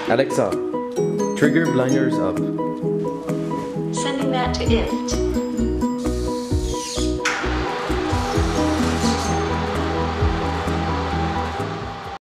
Alexa, trigger blinders up. Sending that to IFT.